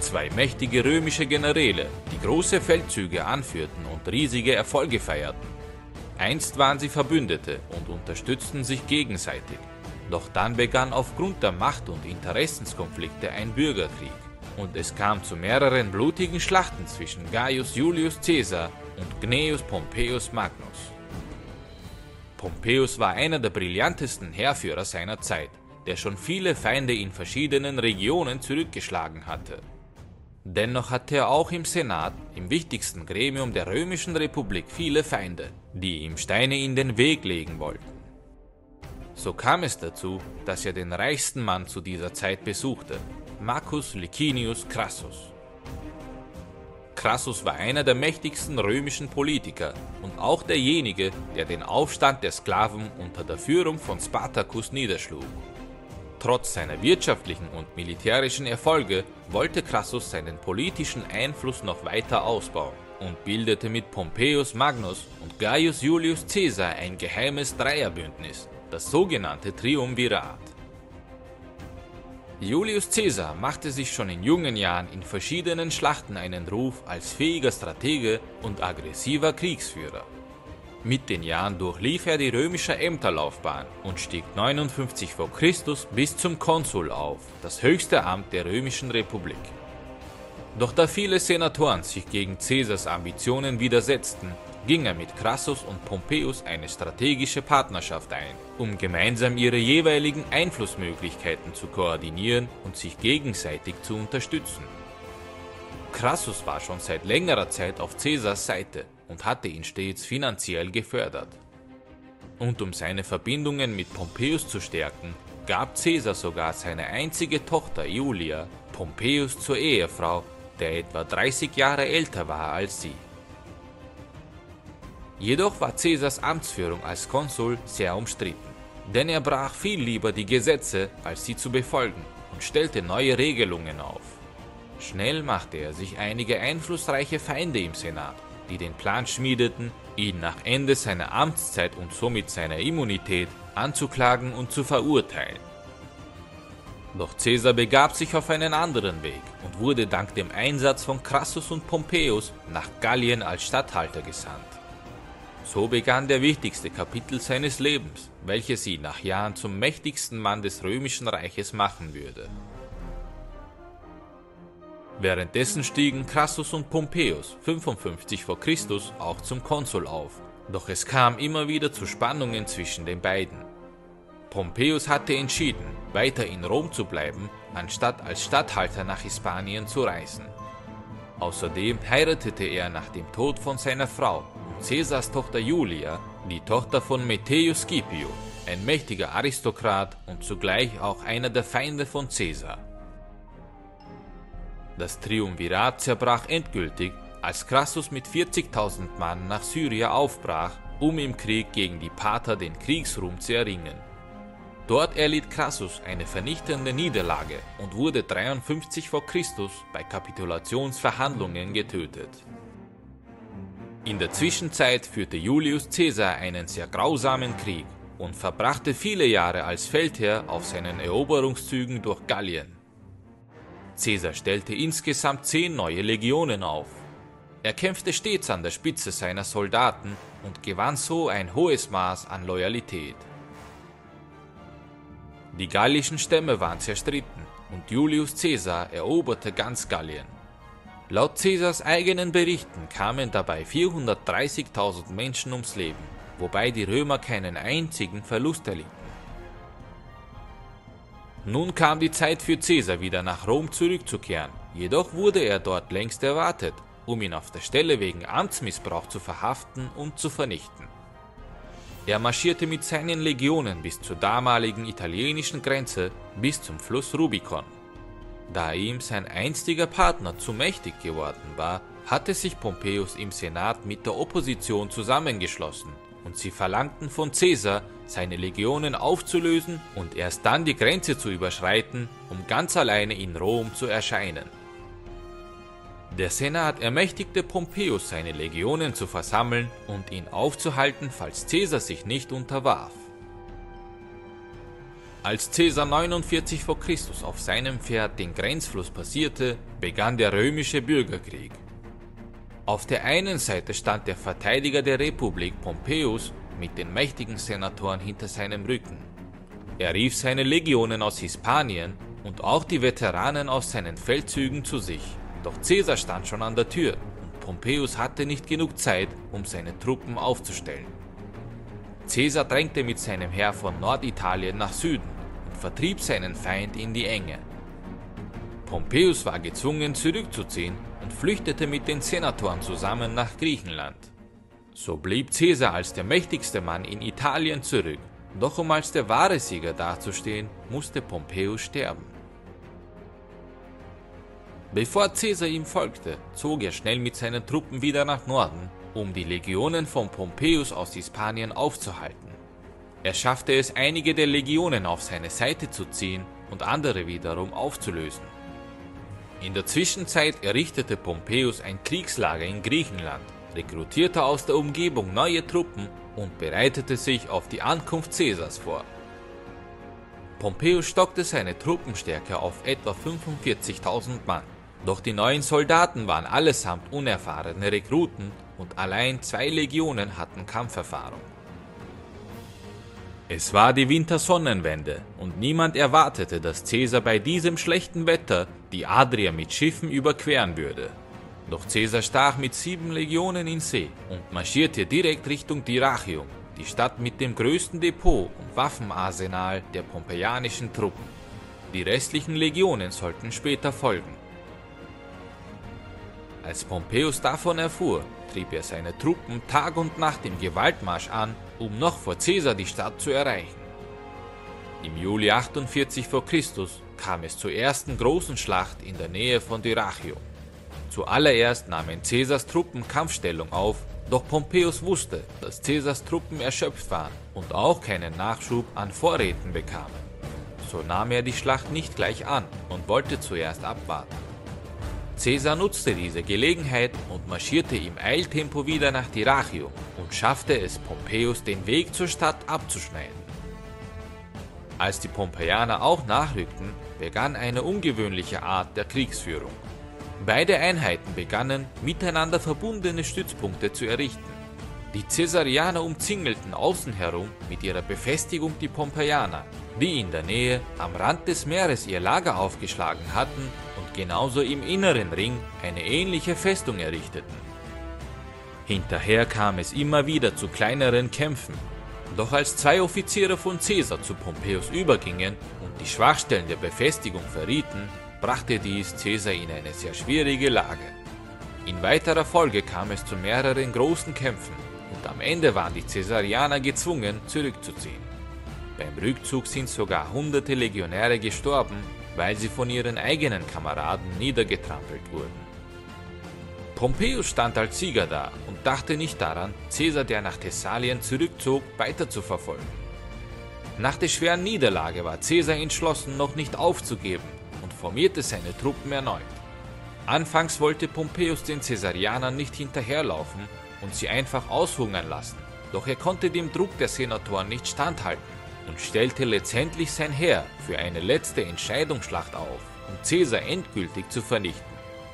Zwei mächtige römische Generäle, die große Feldzüge anführten und riesige Erfolge feierten. Einst waren sie Verbündete und unterstützten sich gegenseitig. Doch dann begann aufgrund der Macht- und Interessenskonflikte ein Bürgerkrieg. Und es kam zu mehreren blutigen Schlachten zwischen Gaius Julius Caesar und Gnaeus Pompeius Magnus. Pompeius war einer der brillantesten Heerführer seiner Zeit, der schon viele Feinde in verschiedenen Regionen zurückgeschlagen hatte. Dennoch hatte er auch im Senat, im wichtigsten Gremium der Römischen Republik, viele Feinde, die ihm Steine in den Weg legen wollten. So kam es dazu, dass er den reichsten Mann zu dieser Zeit besuchte, Marcus Licinius Crassus. Crassus war einer der mächtigsten römischen Politiker und auch derjenige, der den Aufstand der Sklaven unter der Führung von Spartacus niederschlug. Trotz seiner wirtschaftlichen und militärischen Erfolge wollte Crassus seinen politischen Einfluss noch weiter ausbauen und bildete mit Pompeius Magnus und Gaius Julius Caesar ein geheimes Dreierbündnis, das sogenannte Triumvirat. Julius Caesar machte sich schon in jungen Jahren in verschiedenen Schlachten einen Ruf als fähiger Stratege und aggressiver Kriegsführer. Mit den Jahren durchlief er die römische Ämterlaufbahn und stieg 59 v. Chr. bis zum Konsul auf, das höchste Amt der Römischen Republik. Doch da viele Senatoren sich gegen Caesars Ambitionen widersetzten, ging er mit Crassus und Pompeius eine strategische Partnerschaft ein, um gemeinsam ihre jeweiligen Einflussmöglichkeiten zu koordinieren und sich gegenseitig zu unterstützen. Crassus war schon seit längerer Zeit auf Caesars Seite und hatte ihn stets finanziell gefördert. Und um seine Verbindungen mit Pompeius zu stärken, gab Caesar sogar seine einzige Tochter Iulia Pompeius zur Ehefrau, der etwa 30 Jahre älter war als sie. Jedoch war Caesars Amtsführung als Konsul sehr umstritten, denn er brach viel lieber die Gesetze, als sie zu befolgen, und stellte neue Regelungen auf. Schnell machte er sich einige einflussreiche Feinde im Senat, die den Plan schmiedeten, ihn nach Ende seiner Amtszeit und somit seiner Immunität anzuklagen und zu verurteilen. Doch Caesar begab sich auf einen anderen Weg und wurde dank dem Einsatz von Crassus und Pompeius nach Gallien als Statthalter gesandt. So begann der wichtigste Kapitel seines Lebens, welches ihn nach Jahren zum mächtigsten Mann des Römischen Reiches machen würde. Währenddessen stiegen Crassus und Pompeius 55 v. Chr. auch zum Konsul auf, doch es kam immer wieder zu Spannungen zwischen den beiden. Pompeius hatte entschieden, weiter in Rom zu bleiben, anstatt als Statthalter nach Hispanien zu reisen. Außerdem heiratete er nach dem Tod von seiner Frau und Caesars Tochter Julia, die Tochter von Metellus Scipio, ein mächtiger Aristokrat und zugleich auch einer der Feinde von Caesar. Das Triumvirat zerbrach endgültig, als Crassus mit 40.000 Mann nach Syrien aufbrach, um im Krieg gegen die Parther den Kriegsruhm zu erringen. Dort erlitt Crassus eine vernichtende Niederlage und wurde 53 v. Chr. Bei Kapitulationsverhandlungen getötet. In der Zwischenzeit führte Julius Caesar einen sehr grausamen Krieg und verbrachte viele Jahre als Feldherr auf seinen Eroberungszügen durch Gallien. Caesar stellte insgesamt 10 neue Legionen auf. Er kämpfte stets an der Spitze seiner Soldaten und gewann so ein hohes Maß an Loyalität. Die gallischen Stämme waren zerstritten und Julius Caesar eroberte ganz Gallien. Laut Caesars eigenen Berichten kamen dabei 430.000 Menschen ums Leben, wobei die Römer keinen einzigen Verlust erlitten. Nun kam die Zeit für Caesar wieder nach Rom zurückzukehren, jedoch wurde er dort längst erwartet, um ihn auf der Stelle wegen Amtsmissbrauch zu verhaften und zu vernichten. Er marschierte mit seinen Legionen bis zur damaligen italienischen Grenze bis zum Fluss Rubicon. Da ihm sein einstiger Partner zu mächtig geworden war, hatte sich Pompeius im Senat mit der Opposition zusammengeschlossen und sie verlangten von Caesar, seine Legionen aufzulösen und erst dann die Grenze zu überschreiten, um ganz alleine in Rom zu erscheinen. Der Senat ermächtigte Pompeius, seine Legionen zu versammeln und ihn aufzuhalten, falls Caesar sich nicht unterwarf. Als Caesar 49 v. Chr. auf seinem Pferd den Grenzfluss passierte, begann der römische Bürgerkrieg. Auf der einen Seite stand der Verteidiger der Republik Pompeius mit den mächtigen Senatoren hinter seinem Rücken. Er rief seine Legionen aus Hispanien und auch die Veteranen aus seinen Feldzügen zu sich. Doch Caesar stand schon an der Tür und Pompeius hatte nicht genug Zeit, um seine Truppen aufzustellen. Caesar drängte mit seinem Heer von Norditalien nach Süden und vertrieb seinen Feind in die Enge. Pompeius war gezwungen zurückzuziehen und flüchtete mit den Senatoren zusammen nach Griechenland. So blieb Caesar als der mächtigste Mann in Italien zurück, doch um als der wahre Sieger dazustehen, musste Pompeius sterben. Bevor Caesar ihm folgte, zog er schnell mit seinen Truppen wieder nach Norden, um die Legionen von Pompeius aus Hispanien aufzuhalten. Er schaffte es, einige der Legionen auf seine Seite zu ziehen und andere wiederum aufzulösen. In der Zwischenzeit errichtete Pompeius ein Kriegslager in Griechenland, rekrutierte aus der Umgebung neue Truppen und bereitete sich auf die Ankunft Caesars vor. Pompeius stockte seine Truppenstärke auf etwa 45.000 Mann. Doch die neuen Soldaten waren allesamt unerfahrene Rekruten und allein 2 Legionen hatten Kampferfahrung. Es war die Wintersonnenwende und niemand erwartete, dass Caesar bei diesem schlechten Wetter die Adria mit Schiffen überqueren würde. Doch Caesar stach mit 7 Legionen in See und marschierte direkt Richtung Dyrrhachium, die Stadt mit dem größten Depot und Waffenarsenal der pompeianischen Truppen. Die restlichen Legionen sollten später folgen. Als Pompeius davon erfuhr, trieb er seine Truppen Tag und Nacht im Gewaltmarsch an, um noch vor Caesar die Stadt zu erreichen. Im Juli 48 v. Chr. kam es zur ersten großen Schlacht in der Nähe von Dyrrhachium. Zuallererst nahmen Caesars Truppen Kampfstellung auf, doch Pompeius wusste, dass Caesars Truppen erschöpft waren und auch keinen Nachschub an Vorräten bekamen. So nahm er die Schlacht nicht gleich an und wollte zuerst abwarten. Caesar nutzte diese Gelegenheit und marschierte im Eiltempo wieder nach Dyrrhachium und schaffte es, Pompeius den Weg zur Stadt abzuschneiden. Als die Pompeianer auch nachrückten, begann eine ungewöhnliche Art der Kriegsführung. Beide Einheiten begannen, miteinander verbundene Stützpunkte zu errichten. Die Caesarianer umzingelten außen herum mit ihrer Befestigung die Pompeianer, die in der Nähe am Rand des Meeres ihr Lager aufgeschlagen hatten und genauso im inneren Ring eine ähnliche Festung errichteten. Hinterher kam es immer wieder zu kleineren Kämpfen, doch als 2 Offiziere von Caesar zu Pompeius übergingen und die Schwachstellen der Befestigung verrieten, brachte dies Caesar in eine sehr schwierige Lage. In weiterer Folge kam es zu mehreren großen Kämpfen und am Ende waren die Caesarianer gezwungen, zurückzuziehen. Beim Rückzug sind sogar hunderte Legionäre gestorben, weil sie von ihren eigenen Kameraden niedergetrampelt wurden. Pompeius stand als Sieger da und dachte nicht daran, Caesar, der nach Thessalien zurückzog, weiterzuverfolgen. Nach der schweren Niederlage war Caesar entschlossen, noch nicht aufzugeben und formierte seine Truppen erneut. Anfangs wollte Pompeius den Caesarianern nicht hinterherlaufen und sie einfach aushungern lassen, doch er konnte dem Druck der Senatoren nicht standhalten und stellte letztendlich sein Heer für eine letzte Entscheidungsschlacht auf, um Caesar endgültig zu vernichten.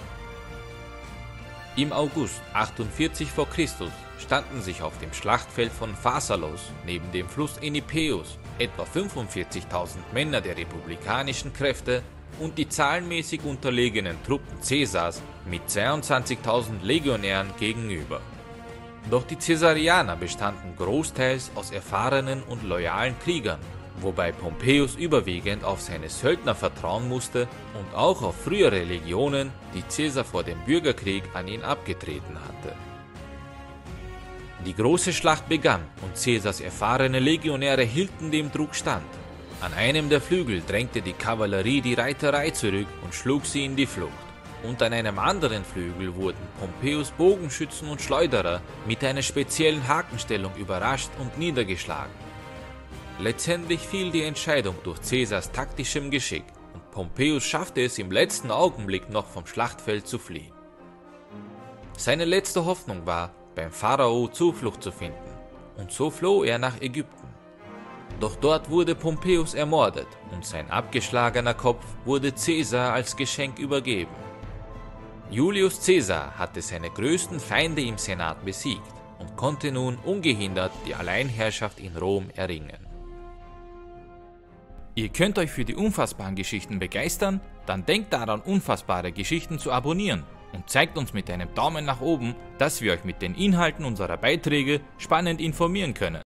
Im August 48 v. Chr. standen sich auf dem Schlachtfeld von Pharsalos neben dem Fluss Enipeus etwa 45.000 Männer der republikanischen Kräfte und die zahlenmäßig unterlegenen Truppen Caesars mit 22.000 Legionären gegenüber. Doch die Caesarianer bestanden großteils aus erfahrenen und loyalen Kriegern, wobei Pompeius überwiegend auf seine Söldner vertrauen musste und auch auf frühere Legionen, die Caesar vor dem Bürgerkrieg an ihn abgetreten hatte. Die große Schlacht begann und Caesars erfahrene Legionäre hielten dem Druck stand. An einem der Flügel drängte die Kavallerie die Reiterei zurück und schlug sie in die Flucht. Und an einem anderen Flügel wurden Pompeius Bogenschützen und Schleuderer mit einer speziellen Hakenstellung überrascht und niedergeschlagen. Letztendlich fiel die Entscheidung durch Caesars taktischem Geschick und Pompeius schaffte es im letzten Augenblick noch vom Schlachtfeld zu fliehen. Seine letzte Hoffnung war, beim Pharao Zuflucht zu finden, und so floh er nach Ägypten. Doch dort wurde Pompeius ermordet und sein abgeschlagener Kopf wurde Caesar als Geschenk übergeben. Julius Caesar hatte seine größten Feinde im Senat besiegt und konnte nun ungehindert die Alleinherrschaft in Rom erringen. Ihr könnt euch für die unfassbaren Geschichten begeistern? Dann denkt daran, unfassbare Geschichten zu abonnieren und zeigt uns mit einem Daumen nach oben, dass wir euch mit den Inhalten unserer Beiträge spannend informieren können.